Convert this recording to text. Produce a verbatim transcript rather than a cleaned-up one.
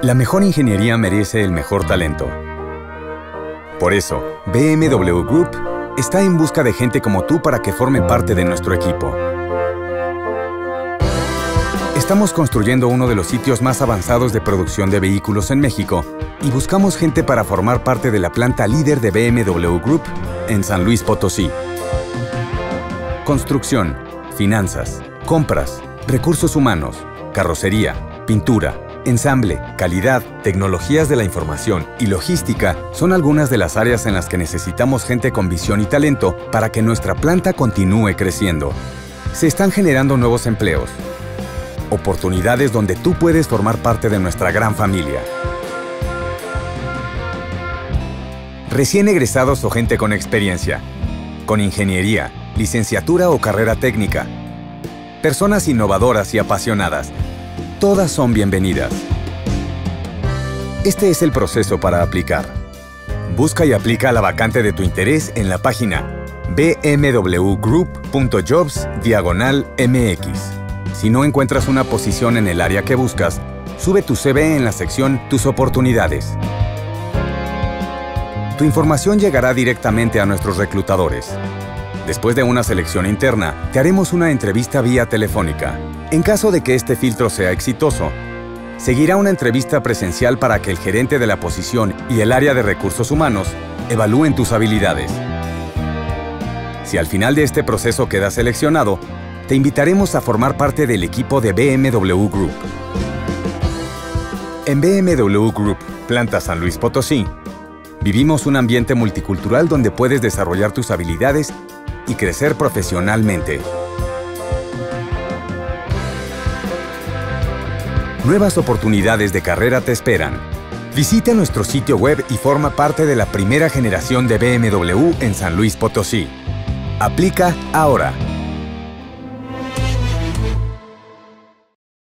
La mejor ingeniería merece el mejor talento. Por eso, B M W Group está en busca de gente como tú para que forme parte de nuestro equipo. Estamos construyendo uno de los sitios más avanzados de producción de vehículos en México y buscamos gente para formar parte de la planta líder de B M W Group en San Luis Potosí. Construcción, finanzas, compras, recursos humanos, carrocería, pintura, ensamble, calidad, tecnologías de la información y logística son algunas de las áreas en las que necesitamos gente con visión y talento para que nuestra planta continúe creciendo. Se están generando nuevos empleos, oportunidades donde tú puedes formar parte de nuestra gran familia. Recién egresados o gente con experiencia, con ingeniería, licenciatura o carrera técnica, personas innovadoras y apasionadas. Todas son bienvenidas. Este es el proceso para aplicar. Busca y aplica a la vacante de tu interés en la página b m w group punto jobs diagonal m x. Si no encuentras una posición en el área que buscas, sube tu C V en la sección Tus oportunidades. Tu información llegará directamente a nuestros reclutadores. Después de una selección interna, te haremos una entrevista vía telefónica. En caso de que este filtro sea exitoso, seguirá una entrevista presencial para que el gerente de la posición y el área de recursos humanos evalúen tus habilidades. Si al final de este proceso quedas seleccionado, te invitaremos a formar parte del equipo de B M W Group. En B M W Group, Planta San Luis Potosí, vivimos un ambiente multicultural donde puedes desarrollar tus habilidades y crecer profesionalmente. Nuevas oportunidades de carrera te esperan. Visita nuestro sitio web y forma parte de la primera generación de B M W en San Luis Potosí. Aplica ahora.